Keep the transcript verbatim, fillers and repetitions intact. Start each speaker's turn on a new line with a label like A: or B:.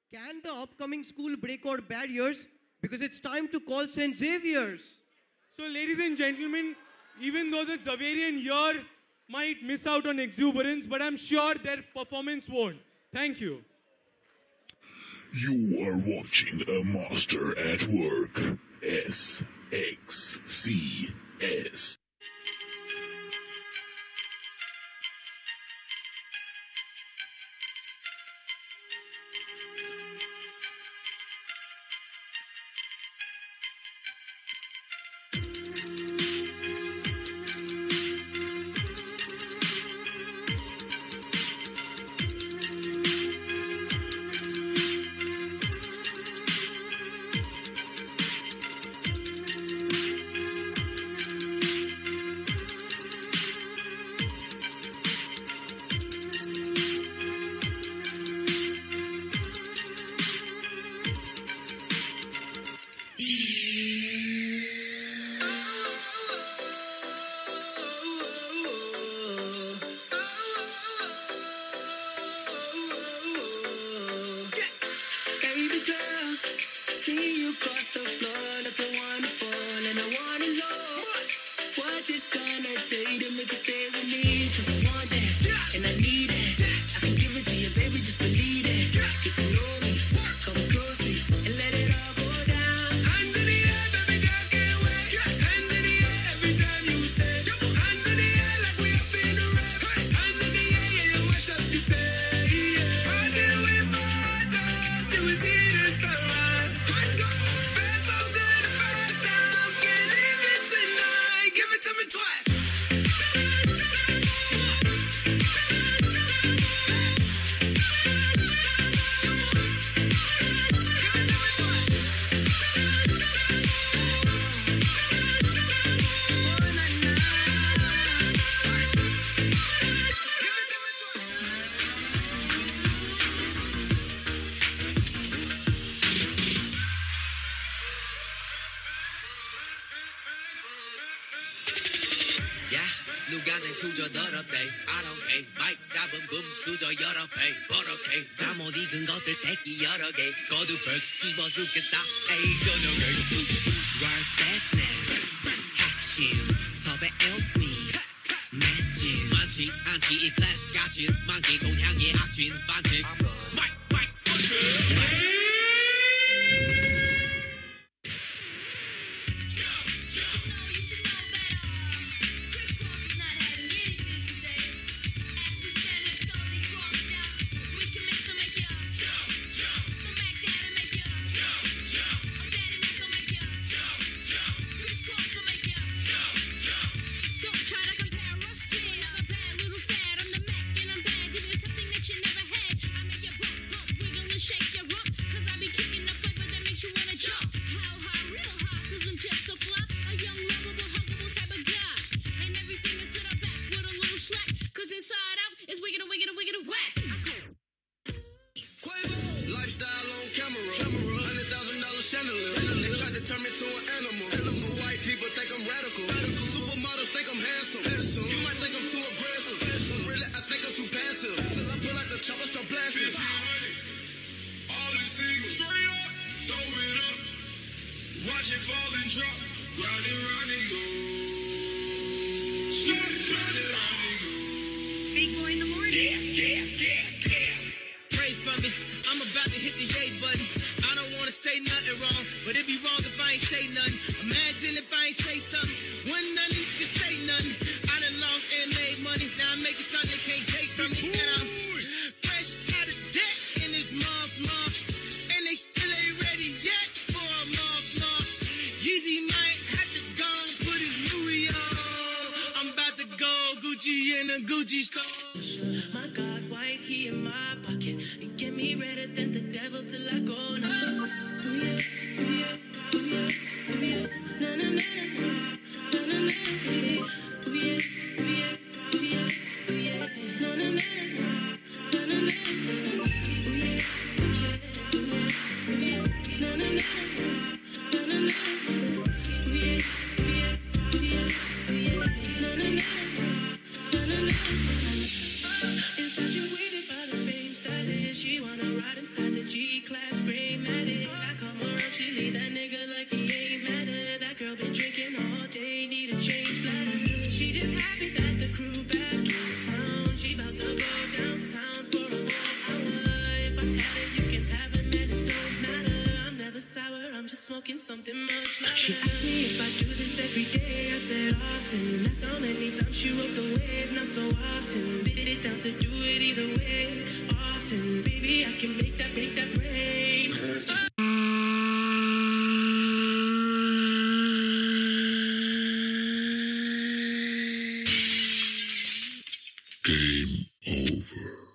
A: Can the upcoming school break our barriers? Because it's time to call Saint Xavier's.
B: So, ladies and gentlemen, even though the Xaverian year might miss out on exuberance, but I'm sure their performance won't. Thank you.
C: You are watching a master at work. S X C S.
D: Infatuated by the fame, stylish, she wanna ride inside the the G-class gray matted. I come around, she leave that nigga like he ain't matter. That girl been drinking all day, need a change bladder. She just happy that the crew back in town. She about to go downtown for a whole hour. If I had it, you can have it, man, it don't matter. I'm never sour, I'm just smoking something much louder. She asked me if I do this every day, I said often. That's how many times she rode the wave, not so often. Bitch down to do it either way, often. Baby, I can make that, make that rain.
C: Game over.